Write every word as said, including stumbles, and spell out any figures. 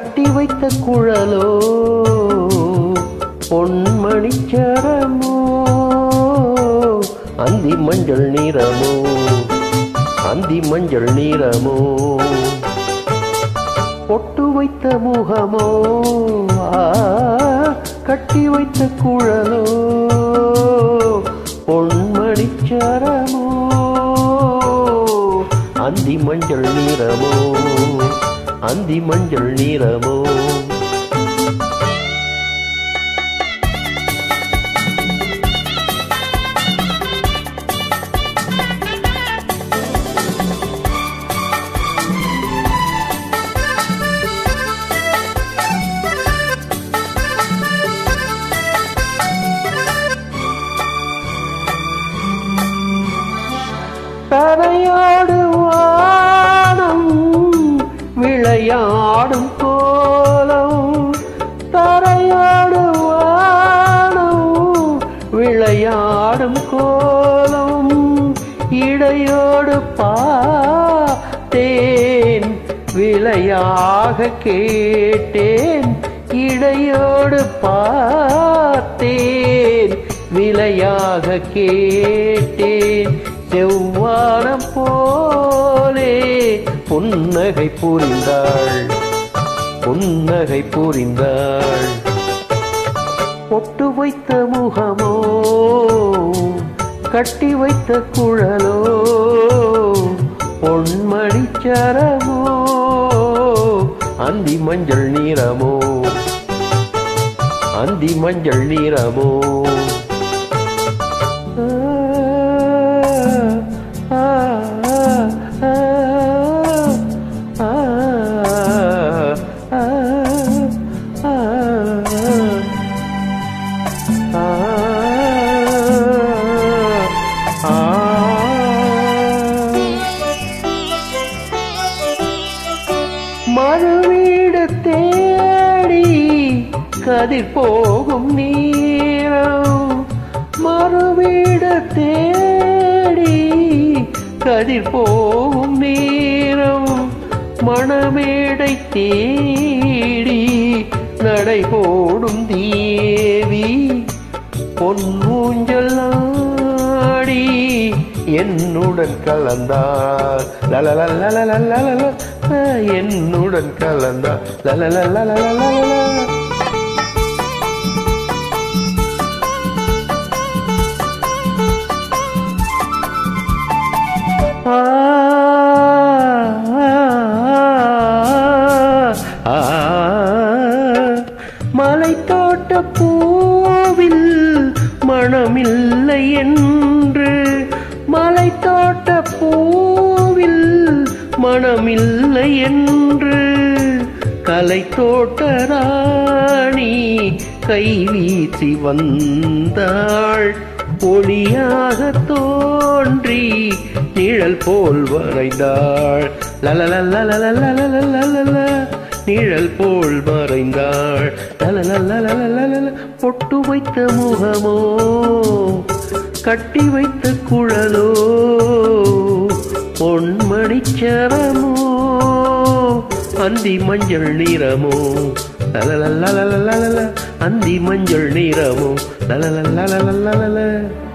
கட்டி வைத்த குழலோ பொன்மணிச்சரமோ அந்தி மஞ்சள் நிறமோ அந்தி மஞ்சள் நிறமோ பொட்டு வைத்த முகமோ கட்டி வைத்த குழலோ பொன்மணிச்சரமோ அந்தி மஞ்சள் நிறமோ அந்தி மஞ்சள் நிறமோ தரையாடு வானம் விளையாடும் கோலம் தரையாடு வானம் விளையாடும் கோலம் இடையோடு பார்த்தேன் விளையாக கேட்டேன் இடையோடு பார்த்தேன் விளையாக கேட்டேன் செவ்வானம் போலே புன்னகை புரிந்தாள் புன்னகை புரிந்தாள் பொட்டு வைத்த முகமோ கட்டி வைத்த குழலோ பொன்மணிச்சரமோ அந்தி மஞ்சள் நிறமோ அந்தி மஞ்சள் நிறமோ மறுவீடு தேடி கதிர் போகும் நேரம் மறுவீடு தேடி கதிர் போகும் நேரம் மணமேடை தேடி நடை போடும் தேவி பொன்னூஞ்சல் ஆடி என்னுடன் கலந்தார் லலலலலலலல என்னுடன் கலந்தார் லலலலலலலல மலை தோட்ட பூவில் மனமில்லை என்று மலை தோட்ட பூவில் மனமில்லை என்று கலை தோட்ட ராணி கை வீசி வந்தாள் ஒளியாக தோன்றி நிழல் போல் வரைந்தாள் லலலலலலலலலல நிழல் போல் மறைந்தாள் லலலலலலலல பொட்டு வைத்த முகமோ கட்டி வைத்த குழலோ பொன்மணிச்சரமோ அந்தி மஞ்சள் நிறமோ லலலலலலலல அந்தி மஞ்சள் நிறமோ லலலலலலலல